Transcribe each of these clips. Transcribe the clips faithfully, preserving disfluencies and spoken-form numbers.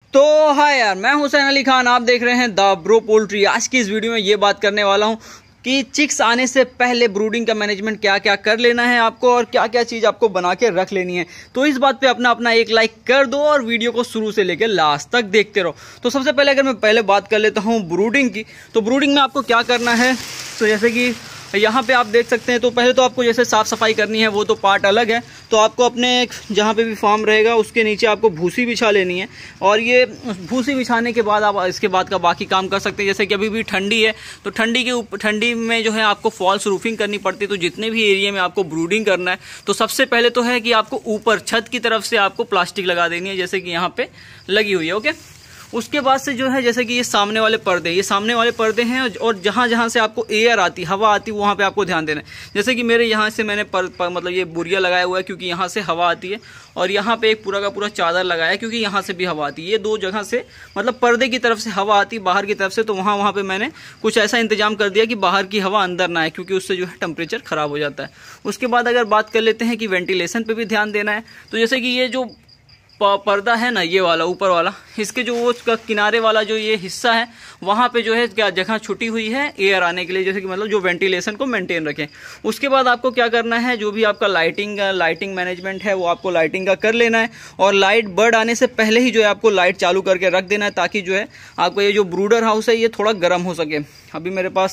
तो हाय यार, मैं हुसैन अली खान, आप देख रहे हैं द ब्रो पोल्ट्री। आज की इस वीडियो में ये बात करने वाला हूँ कि चिक्स आने से पहले ब्रूडिंग का मैनेजमेंट क्या क्या कर लेना है आपको और क्या क्या चीज़ आपको बना के रख लेनी है। तो इस बात पे अपना अपना एक लाइक कर दो और वीडियो को शुरू से लेकर लास्ट तक देखते रहो। तो सबसे पहले अगर मैं पहले बात कर लेता हूँ ब्रूडिंग की, तो ब्रूडिंग में आपको क्या करना है। तो जैसे कि यहाँ पे आप देख सकते हैं, तो पहले तो आपको जैसे साफ़ सफाई करनी है, वो तो पार्ट अलग है। तो आपको अपने जहाँ पे भी फार्म रहेगा उसके नीचे आपको भूसी बिछा लेनी है और ये भूसी बिछाने के बाद आप इसके बाद का बाकी काम कर सकते हैं। जैसे कि अभी भी ठंडी है, तो ठंडी के ऊपर ठंडी में जो है आपको फॉल्स रूफिंग करनी पड़ती है। तो जितने भी एरिया में आपको ब्रूडिंग करना है, तो सबसे पहले तो है कि आपको ऊपर छत की तरफ से आपको प्लास्टिक लगा देनी है, जैसे कि यहाँ पे लगी हुई है। ओके, उसके बाद से जो है जैसे कि ये सामने वाले पर्दे ये सामने वाले पर्दे हैं और जहाँ जहाँ से आपको एयर आती, हवा आती, वहाँ पे आपको ध्यान देना है। जैसे कि मेरे यहाँ से मैंने पर, पर, मतलब ये बुरिया लगाया हुआ है क्योंकि यहाँ से हवा आती है, और यहाँ पे एक पूरा का पूरा चादर लगाया है क्योंकि यहाँ से भी हवा आती है। ये दो जगह से मतलब पर्दे की तरफ से हवा आती है, बाहर की तरफ से, तो वहाँ वहाँ पर मैंने कुछ ऐसा इंतजाम कर दिया कि बाहर की हवा अंदर ना आए, क्योंकि उससे जो है टेम्परेचर ख़राब हो जाता है। उसके बाद अगर बात कर लेते हैं कि वेंटिलेशन पर भी ध्यान देना है, तो जैसे कि ये जो पर्दा है ना, ये वाला ऊपर वाला, इसके जो वो किनारे वाला जो ये हिस्सा है, वहाँ पे जो है क्या जगह छुटी हुई है एयर आने के लिए, जैसे कि मतलब जो वेंटिलेशन को मेंटेन रखें। उसके बाद आपको क्या करना है, जो भी आपका लाइटिंग लाइटिंग मैनेजमेंट है वो आपको लाइटिंग का कर लेना है, और लाइट बर्ड आने से पहले ही जो है आपको लाइट चालू करके रख देना है, ताकि जो है आपको ये जो ब्रूडर हाउस है ये थोड़ा गर्म हो सके। अभी मेरे पास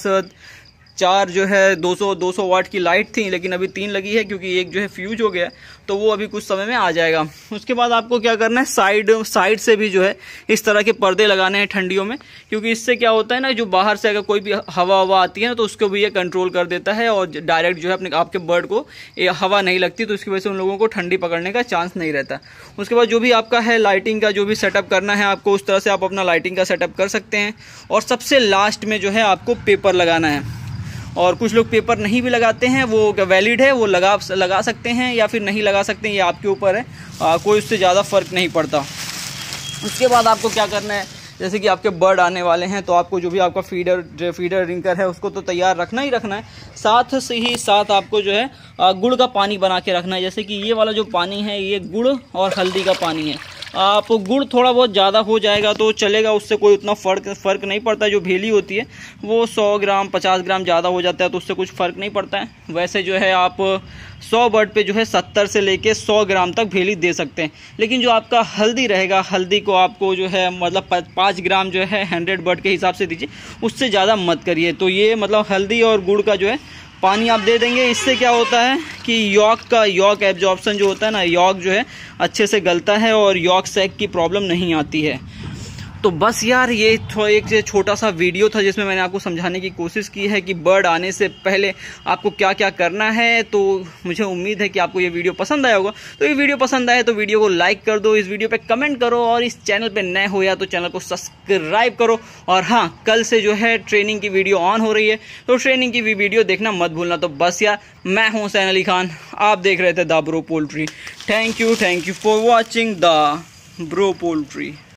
चार जो है दो सौ दो सौ वाट की लाइट थी, लेकिन अभी तीन लगी है क्योंकि एक जो है फ्यूज हो गया, तो वो अभी कुछ समय में आ जाएगा। उसके बाद आपको क्या करना है, साइड साइड से भी जो है इस तरह के पर्दे लगाने हैं ठंडियों में, क्योंकि इससे क्या होता है ना, जो बाहर से अगर कोई भी हवा हवा आती है ना, तो उसको भी ये कंट्रोल कर देता है और डायरेक्ट जो है अपने आपके बर्ड को ये हवा नहीं लगती, तो इसकी वजह से उन लोगों को ठंडी पकड़ने का चांस नहीं रहता। उसके बाद जो भी आपका है लाइटिंग का जो भी सेटअप करना है आपको, उस तरह से आप अपना लाइटिंग का सेटअप कर सकते हैं। और सबसे लास्ट में जो है आपको पेपर लगाना है, और कुछ लोग पेपर नहीं भी लगाते हैं, वो वैलिड है, वो लगा लगा सकते हैं या फिर नहीं लगा सकते हैं, ये आपके ऊपर है, आ, कोई उससे ज़्यादा फ़र्क नहीं पड़ता। उसके बाद आपको क्या करना है, जैसे कि आपके बर्ड आने वाले हैं, तो आपको जो भी आपका फीडर फीडर रिंकर है उसको तो तैयार रखना ही रखना है। साथ से ही साथ आपको जो है गुड़ का पानी बना के रखना है। जैसे कि ये वाला जो पानी है ये गुड़ और हल्दी का पानी है। आप गुड़ थोड़ा बहुत ज़्यादा हो जाएगा तो चलेगा, उससे कोई उतना फ़र्क फ़र्क नहीं पड़ता। जो भेली होती है वो सौ ग्राम पचास ग्राम ज़्यादा हो जाता है, तो उससे कुछ फ़र्क नहीं पड़ता है। वैसे जो है आप सौ बर्ड पे जो है सत्तर से लेके सौ ग्राम तक भेली दे सकते हैं। लेकिन जो आपका हल्दी रहेगा, हल्दी को आपको जो है मतलब पाँच ग्राम जो है हंड्रेड बर्ड के हिसाब से दीजिए, उससे ज़्यादा मत करिए। तो ये मतलब हल्दी और गुड़ का जो है पानी आप दे देंगे, इससे क्या होता है कि यॉक का यॉक एब्जॉर्प्शन जो होता है ना, यॉक जो है अच्छे से गलता है और यॉक सैक की प्रॉब्लम नहीं आती है। तो बस यार, ये थोड़ा एक छोटा सा वीडियो था जिसमें मैंने आपको समझाने की कोशिश की है कि बर्ड आने से पहले आपको क्या क्या करना है। तो मुझे उम्मीद है कि आपको ये वीडियो पसंद आया होगा। तो ये वीडियो पसंद आए तो वीडियो को लाइक कर दो, इस वीडियो पे कमेंट करो, और इस चैनल पे नए हो या तो चैनल को सब्सक्राइब करो। और हाँ, कल से जो है ट्रेनिंग की वीडियो ऑन हो रही है, तो ट्रेनिंग की भी वीडियो देखना मत भूलना। तो बस यार, मैं हूँ हुसैन अली खान, आप देख रहे थे the bro poultry. Thank you thank you for watching the bro poultry.